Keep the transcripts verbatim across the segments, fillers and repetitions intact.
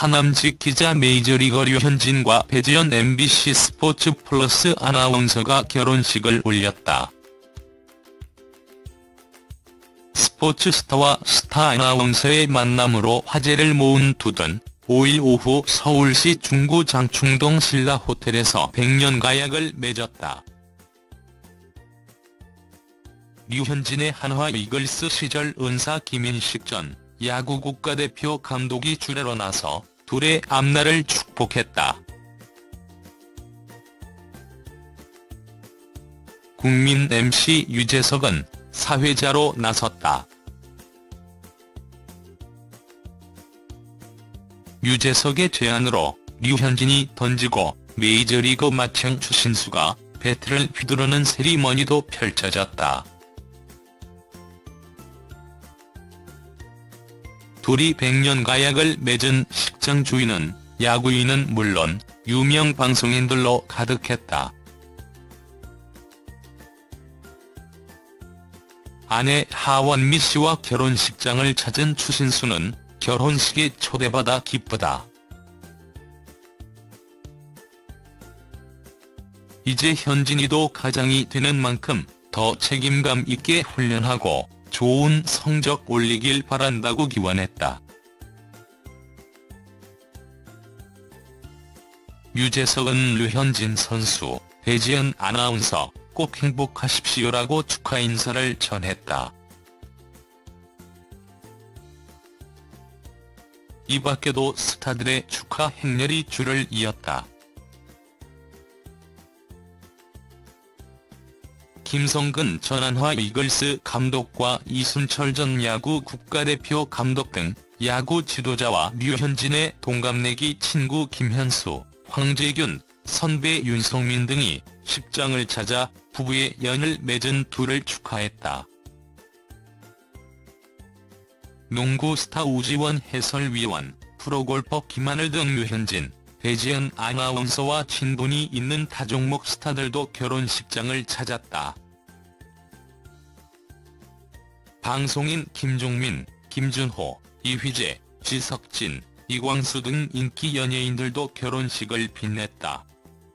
하남직 기자 메이저리거 류현진과 배지연 엠비씨 스포츠 플러스 아나운서가 결혼식을 올렸다. 스포츠 스타와 스타 아나운서의 만남으로 화제를 모은 둘은 오일 오후 서울시 중구 장충동 신라 호텔에서 백년 가약을 맺었다. 류현진의 한화 이글스 시절 은사 김인식 전 야구 국가대표 감독이 주례로 나서 둘의 앞날을 축복했다. 국민 엠씨 유재석은 사회자로 나섰다. 유재석의 제안으로 류현진이 던지고 메이저리그 마청 추신수가 배트를 휘두르는 세리머니도 펼쳐졌다. 둘이 백년 가약을 맺은 식장 주인은 야구인은 물론 유명 방송인들로 가득했다. 아내 하원미 씨와 결혼식장을 찾은 추신수는 결혼식에 초대받아 기쁘다. 이제 현진이도 가장이 되는 만큼 더 책임감 있게 훈련하고 좋은 성적 올리길 바란다고 기원했다. 유재석은 류현진 선수, 배지연 아나운서 꼭 행복하십시오라고 축하 인사를 전했다. 이 밖에도 스타들의 축하 행렬이 줄을 이었다. 김성근 전 한화 이글스 감독과 이순철 전 야구 국가대표 감독 등 야구 지도자와 류현진의 동갑내기 친구 김현수, 황재균, 선배 윤성민 등이 식장을 찾아 부부의 연을 맺은 둘을 축하했다. 농구 스타 우지원 해설위원, 프로골퍼 김하늘 등 류현진, 배지연 아나운서와 친분이 있는 타종목 스타들도 결혼식장을 찾았다. 방송인 김종민, 김준호, 이휘재, 지석진, 이광수 등 인기 연예인들도 결혼식을 빛냈다.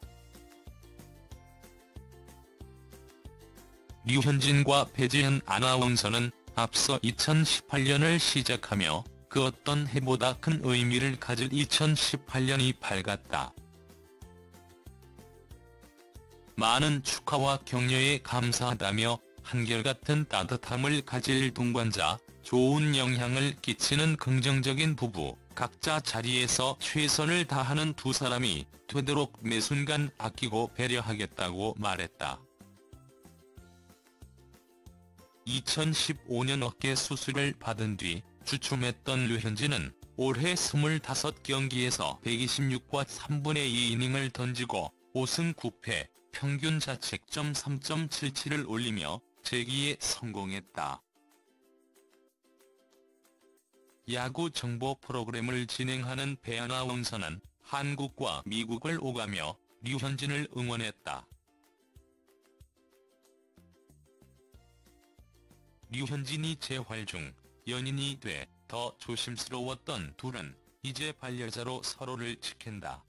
류현진과 배지연 아나운서는 앞서 이천십팔 년을 시작하며 그 어떤 해보다 큰 의미를 가질 이천십팔 년이 밝았다. 많은 축하와 격려에 감사하다며 한결같은 따뜻함을 가질 동반자, 좋은 영향을 끼치는 긍정적인 부부, 각자 자리에서 최선을 다하는 두 사람이 되도록 매 순간 아끼고 배려하겠다고 말했다. 이천십오 년 어깨 수술을 받은 뒤 주춤했던 류현진은 올해 스물다섯 경기에서 백이십육 과 삼분의 이 이닝을 던지고 오 승 구 패, 평균 자책점 삼 점 칠칠을 올리며 재기에 성공했다. 야구 정보 프로그램을 진행하는 배 아나운서는 한국과 미국을 오가며 류현진을 응원했다. 류현진이 재활 중 연인이 돼 더 조심스러웠던 둘은 이제 반려자로 서로를 지킨다.